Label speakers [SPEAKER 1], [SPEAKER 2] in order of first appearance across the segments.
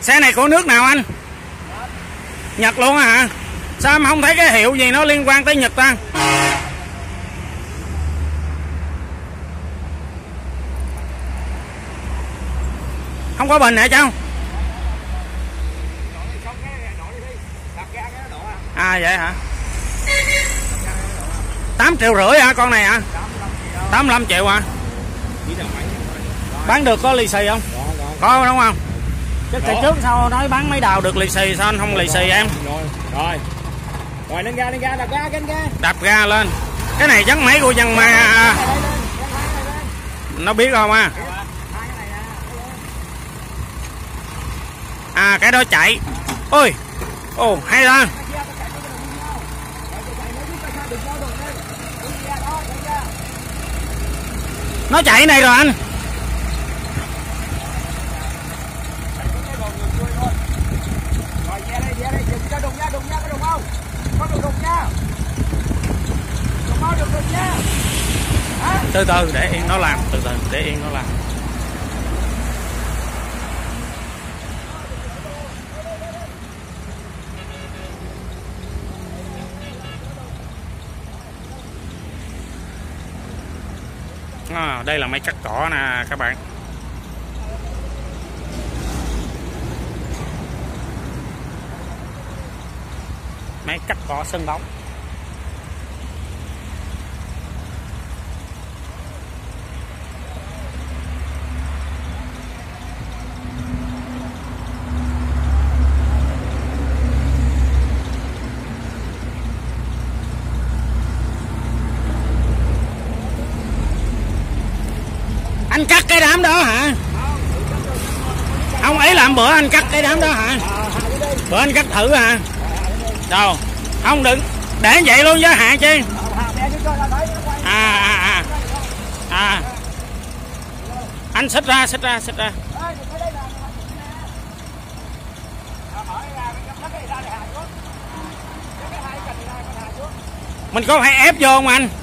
[SPEAKER 1] Xe này của nước nào anh? Nhật luôn á hả? Sao em không thấy cái hiệu gì nó liên quan tới Nhật ta? Không có bình hả cháu? À vậy hả? 8,5 triệu hả con này hả? 85 triệu hả? Bán được có lì xì không? Có đúng không? Chứ kỳ trước sao nói bán mấy đào được lì xì, sao anh không lì xì em?
[SPEAKER 2] Rồi lên ga, đạp ga, kênh ga.
[SPEAKER 1] Đạp ga lên. Cái này chắc máy của dân ma. Nó biết không à? À cái đó chạy. Ôi. Ồ hay ra. Nó chạy này rồi anh. Từ từ để yên nó làm, từ từ để yên nó làm. À, đây là máy cắt cỏ nè các bạn. Máy cắt cỏ sân bóng. Anh cắt cái đám đó hả? Không, ý làm bữa anh cắt cái đám đó hả? Bữa anh cắt thử hả? Đâu? Không đừng để vậy luôn với hạ chi. À. Anh xích ra. Mình có phải ép vô không anh?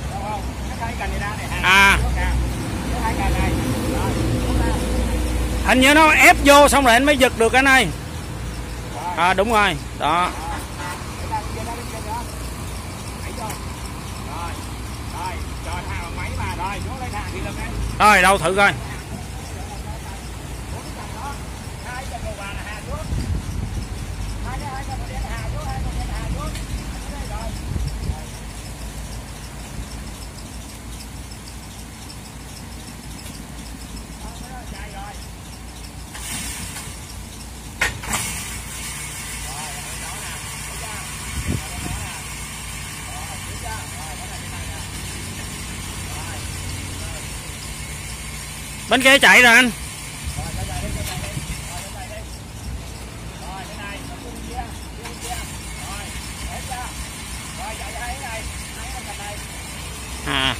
[SPEAKER 1] À. Hình như nó ép vô xong rồi anh mới giật được anh ơi. À đúng rồi. Đó. Rồi đâu thử coi. Bên kia chạy rồi anh. À.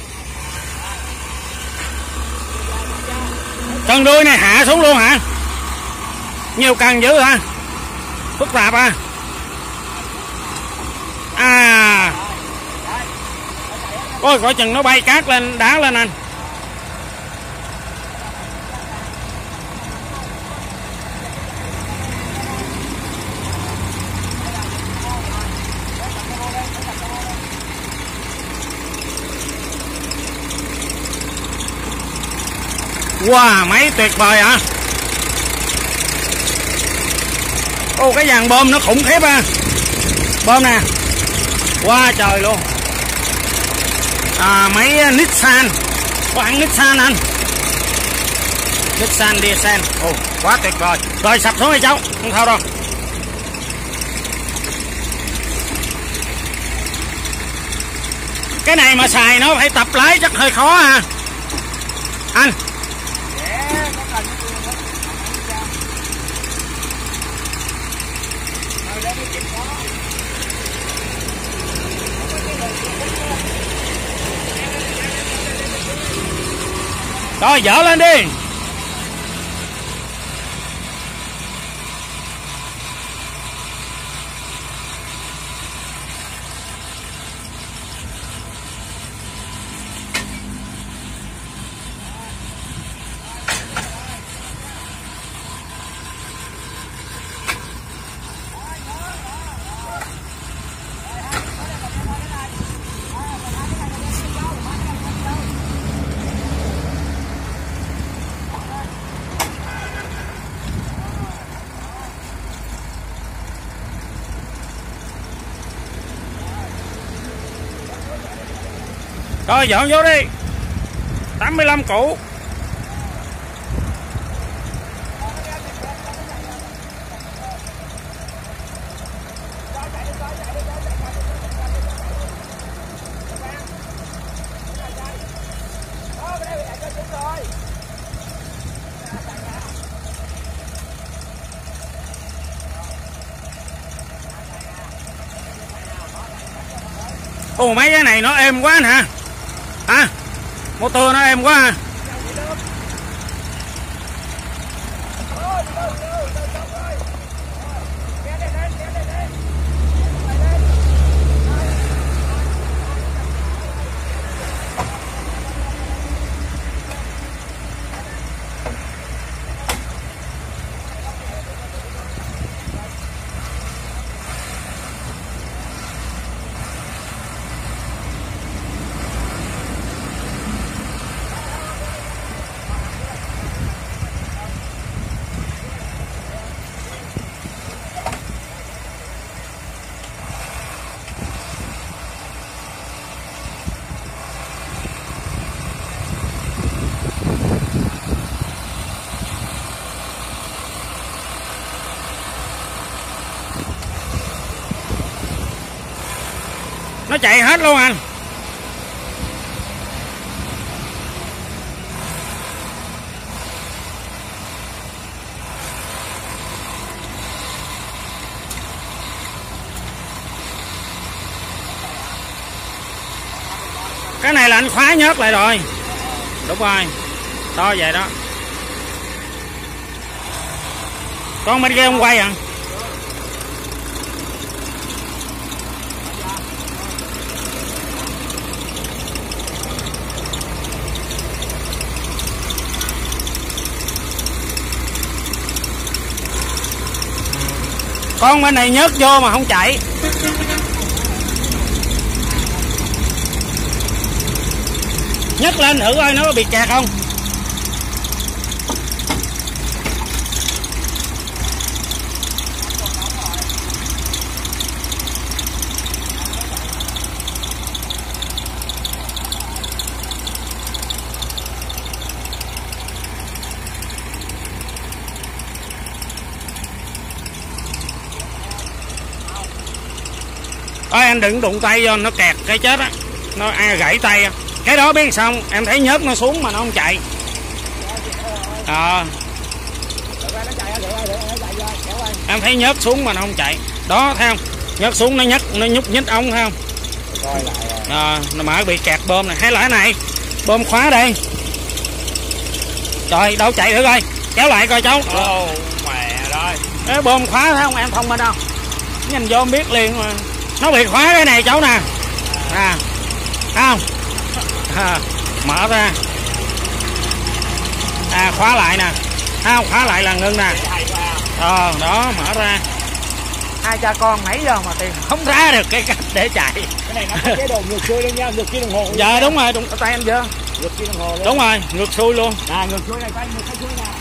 [SPEAKER 1] Cần đuôi này hạ xuống luôn hả? Nhiều cần dữ hả? Phức tạp à? À. Ôi coi chừng nó bay cát lên, đá lên anh. Wow, máy tuyệt vời hả? Ô cái dàn bơm nó khủng khiếp ha. Bơm nè. Wow trời luôn. À, máy Nissan. Có hãng Nissan anh. Nissan Diesel. Ồ quá tuyệt vời. Rồi sập xuống đi cháu, không sao đâu. Cái này mà xài nó phải tập lái chắc hơi khó ha anh. Rồi dỡ lên đi. Rồi dọn vô đi. 85 củ. Ồ, mấy cái này nó êm quá anh hả? Hả? Motor nó êm quá hả? Nó chạy hết luôn anh. Cái này là anh khóa nhớt lại rồi. Đúng rồi. To vậy đó. Con bên kia không quay à? Con bên này nhớt vô mà không chạy. Nhấc lên thử coi nó có bị kẹt không. Ôi anh đừng đụng tay vô nó kẹt cái chết á, nó gãy tay. Cái đó biết xong em thấy nhớt nó xuống mà nó không chạy. Em thấy nhớt xuống mà nó không chạy. Đó thấy không? Nhớt xuống nó nhúc nhích ống thấy không? Nó mở bị kẹt bơm này. Hay là cái này bơm khóa đây. Trời đâu chạy thử coi. Kéo lại coi cháu.
[SPEAKER 2] Mẹ rồi.
[SPEAKER 1] Cái bơm khóa thấy không? Em thông minh không? Nhìn vô em biết liền mà. Nó bị khóa cái này cháu nè. Thấy không? Mở ra. Khóa lại nè. Thấy không? Khóa lại là ngưng nè. Đó mở ra. Hai cha con nãy giờ mà tìm không ra được cái cách để chạy.
[SPEAKER 2] Cái này nó có chế độ ngược xuôi luôn nha, ngược kia đồng hồ.
[SPEAKER 1] Dạ đúng rồi, đúng tay em chưa?
[SPEAKER 2] Ngược kia đồng hồ luôn.
[SPEAKER 1] Đúng rồi, ngược xuôi luôn.
[SPEAKER 2] Ngược xuôi này tay ngược xuôi nè.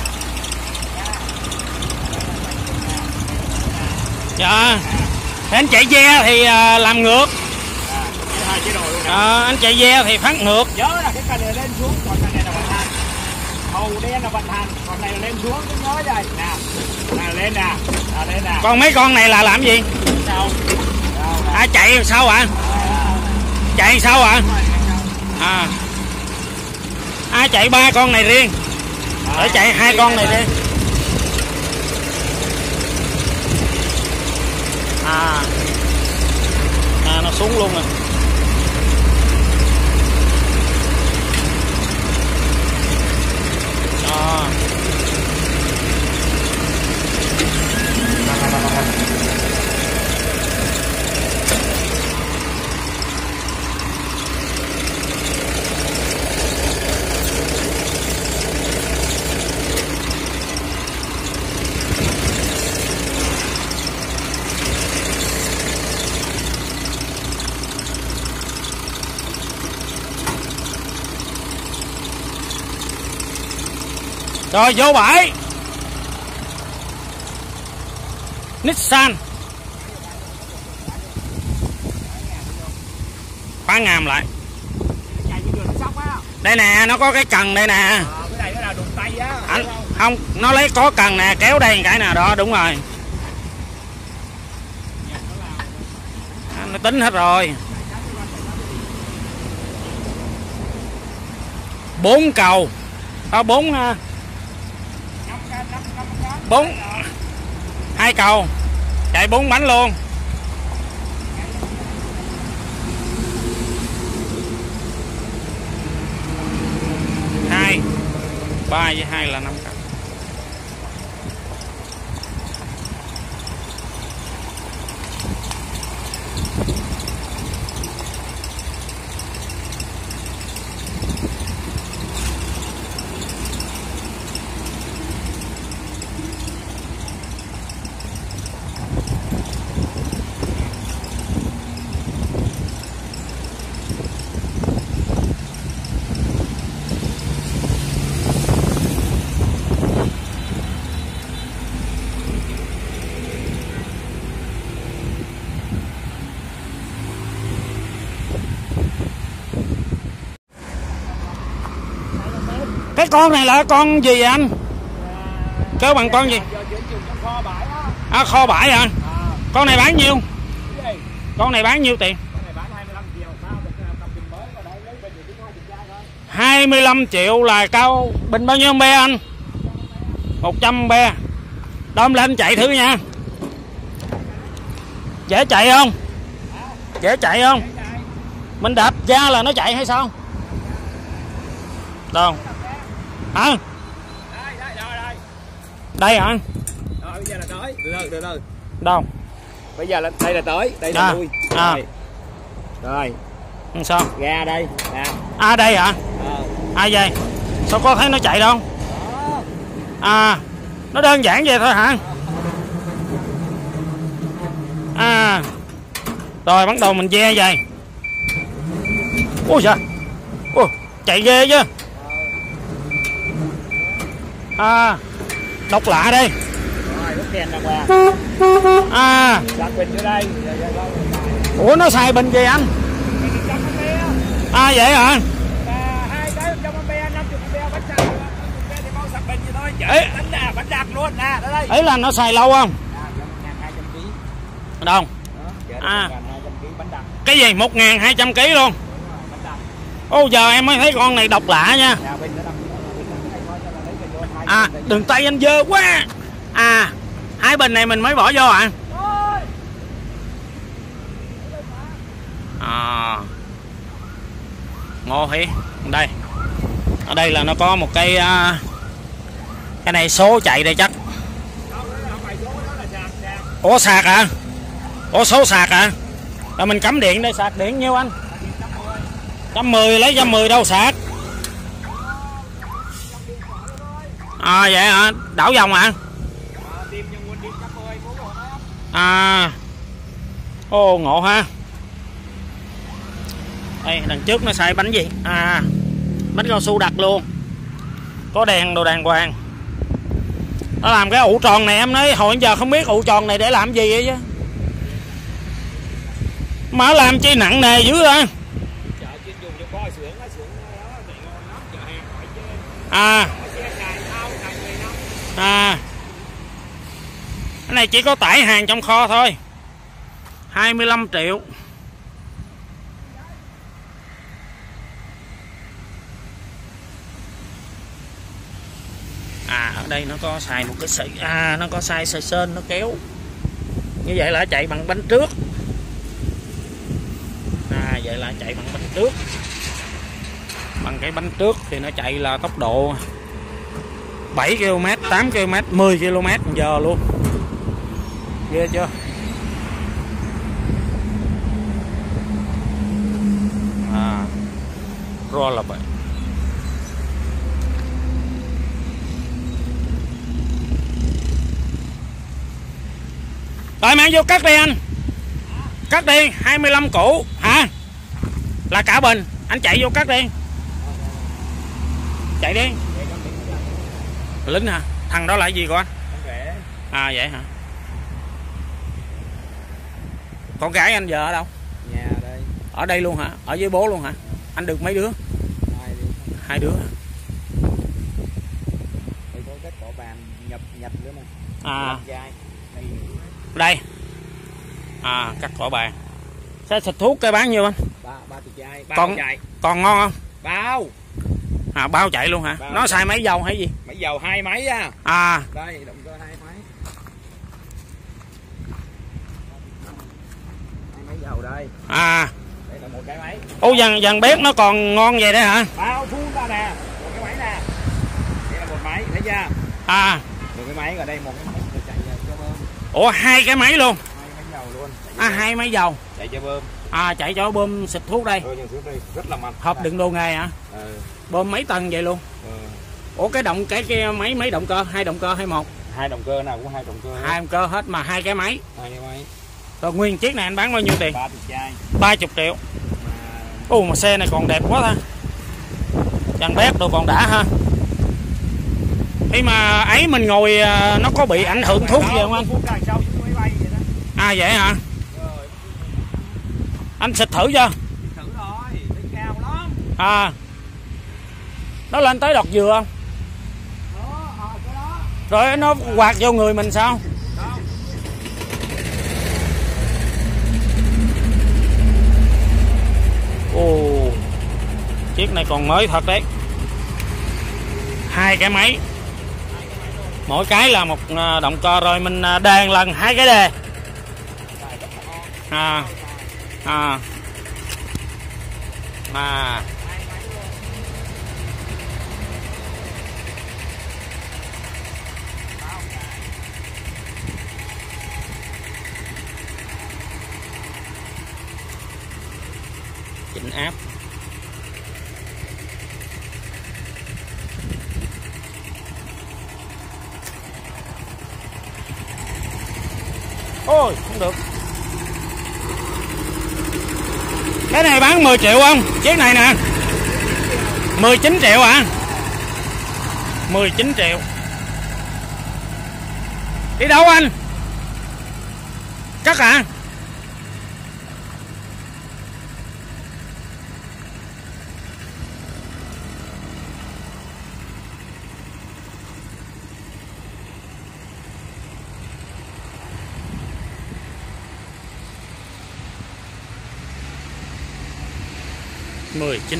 [SPEAKER 1] Dạ. Anh chạy ve thì làm ngược.
[SPEAKER 2] Hai chế độ luôn.
[SPEAKER 1] Anh chạy ve thì phát ngược.
[SPEAKER 2] Nhớ là cái cần này lên xuống, còn cần này là vận hành. Màu đen là vận hành, còn này là lên xuống, cứ nhớ đây. Nè, lên nè, lên nè.
[SPEAKER 1] Còn mấy con này là làm gì?
[SPEAKER 2] Sao?
[SPEAKER 1] Chạy sao ạ? Chạy sao ạ? Chạy ba con này riêng. Để chạy hai con này riêng. Nó xuống luôn rồi. Rồi vô bãi. Nissan. Khóa ngàm lại. Đây nè, nó có cái cần đây nè.
[SPEAKER 2] Cái này nó là đụng tay á.
[SPEAKER 1] Anh không, nó lấy có cần nè, kéo đây cái nào đó, đúng rồi. Nó tính hết rồi. 4 cầu. 2 cầu. Chạy 4 bánh luôn. 2 3 với 2 là 5 cầu. Cái con này là con gì anh? Kêu bằng con gì? À, kho bãi hả? Con này bán nhiêu? Con này bán nhiêu tiền? 25 triệu là cao bình bao nhiêu be anh? 100 be. Đom lên chạy thử nha. Dễ chạy không? Dễ chạy không? Mình đạp ra là nó chạy hay sao? Đâu? Hả? Đây hả?
[SPEAKER 2] Bây giờ là tới. Từ từ.
[SPEAKER 1] Đâu?
[SPEAKER 2] Bây giờ là đây là tới, đây là lui. Rồi.
[SPEAKER 1] Sao?
[SPEAKER 2] Ra đây.
[SPEAKER 1] À đây hả? Ai vậy? Sao có thấy nó chạy đâu? À, nó đơn giản vậy thôi hả? À. Rồi bắt đầu mình ve vậy. Ôi trời. Ôi, chạy ghê chứ. À, độc lạ đây.
[SPEAKER 2] Rồi, lúc đèn đàng hoàng.
[SPEAKER 1] À.
[SPEAKER 2] Đặt bình vô đây.
[SPEAKER 1] Ủa nó xài bình gì anh? À vậy hả?
[SPEAKER 2] 2 cái 100 ampe, 50 ampe bánh sạc, 50 ampe thì mau sạc bình vậy thôi. Chạy bánh nè, bánh đạp luôn nè, đó đây.
[SPEAKER 1] Ấy là nó xài lâu không?
[SPEAKER 2] 1.200 kg.
[SPEAKER 1] Đâu? À. Cái gì 1.200 kg luôn? Ô giờ em mới thấy con này độc lạ nha. À, đường tay anh dơ quá. À, 2 bình này mình mới bỏ vô ạ. À, ngộ hỉ. Đây, ở đây là nó có một cái này số chạy đây chắc. Ủa sạc à? Ủa số sạc à? Rồi mình cắm điện đây, sạc điện nhiêu anh? 110, lấy 110 đâu sạc? À vậy hả? Đảo vòng hả? À. Ô ngộ ha. Đây đằng trước nó xài bánh gì? À, bánh cao su đặc luôn. Có đèn đồ đàng hoàng. Nó làm cái ụ tròn này em nói hồi giờ không biết ụ tròn này để làm gì vậy chứ. Mà làm chi nặng nề dữ hả? À. À. Cái này chỉ có tải hàng trong kho thôi. 25 triệu. À ở đây nó có xài một cái sợi, à nó có xài sợi sên nó kéo. Như vậy là chạy bằng bánh trước. À vậy là chạy bằng bánh trước. Bằng cái bánh trước thì nó chạy là tốc độ 7 km, 8 km, 10 km/h luôn. Ghê chưa? À, rồi là vậy. Rồi mang vô cắt đi anh. Cắt đi, 25 củ hả? Là cả bình, anh chạy vô cắt đi. Chạy đi. Lính hả? Thằng đó là cái gì con? À vậy hả? Con gái anh giờ ở đâu?
[SPEAKER 2] Nhà đây.
[SPEAKER 1] Ở đây luôn hả? Ở với bố luôn hả? Anh được mấy đứa? hai đứa.
[SPEAKER 2] Đây có cái cỏ bàn nhập nữa nè.
[SPEAKER 1] À
[SPEAKER 2] Dài.
[SPEAKER 1] đây. À cắt cỏ bàn. Sao xịt thuốc cái bán nhiêu anh?
[SPEAKER 2] Ba thịt chai. Bao chạy.
[SPEAKER 1] Còn ngon không?
[SPEAKER 2] Bao.
[SPEAKER 1] À bao chạy luôn hả?
[SPEAKER 2] Bao
[SPEAKER 1] nó xài máy dầu hay gì?
[SPEAKER 2] Máy dầu 2 máy á.
[SPEAKER 1] À
[SPEAKER 2] đây động cơ 2 máy. 2 máy dầu đây.
[SPEAKER 1] À
[SPEAKER 2] đây là 1 cái máy.
[SPEAKER 1] Ô dàn bếp nó còn ngon vậy đấy hả?
[SPEAKER 2] Bao phun ra nè, 1 cái máy nè. Đây là 1 máy, thấy chưa?
[SPEAKER 1] À
[SPEAKER 2] 1 cái máy, ở đây 1 cái máy để chạy cho bơm.
[SPEAKER 1] ủa 2 cái máy luôn?
[SPEAKER 2] 2 máy dầu luôn.
[SPEAKER 1] À 2 máy dầu.
[SPEAKER 2] Chạy cho bơm.
[SPEAKER 1] À chạy cho bơm xịt thuốc đây.
[SPEAKER 2] Thuốc đây rất là mạnh.
[SPEAKER 1] Hộp đựng đồ nghề hả? Bơm mấy tầng vậy luôn? Ủa cái mấy động cơ, 2 động cơ hay 1?
[SPEAKER 2] 2 động cơ, nào cũng 2 động cơ.
[SPEAKER 1] 2 động cơ hết mà 2 cái máy.
[SPEAKER 2] 2 cái máy.
[SPEAKER 1] Rồi nguyên chiếc này anh bán bao nhiêu tiền?
[SPEAKER 2] 30 chai.
[SPEAKER 1] 30 triệu. Ồ mà xe này còn đẹp quá ta. Dàn bếp đồ còn đã ha. Khi mà ấy mình ngồi nó có bị ảnh hưởng thuốc gì không anh? À vậy hả? Anh xịt thử chưa?
[SPEAKER 2] Thử rồi, lên cao lắm.
[SPEAKER 1] À nó lên tới đọt dừa không? Rồi nó quạt vô người mình sao? Ồ chiếc này còn mới thật đấy. 2 cái máy, mỗi cái là 1 động cơ, rồi mình đèn lần 2 cái đề. À à à chỉnh áp. Ôi không được. Cái này bán 10 triệu không? Chiếc này nè 19 triệu hả? 19 triệu. Đi đâu anh? Cắt hả? Mười chín.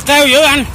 [SPEAKER 1] kêu dữ anh.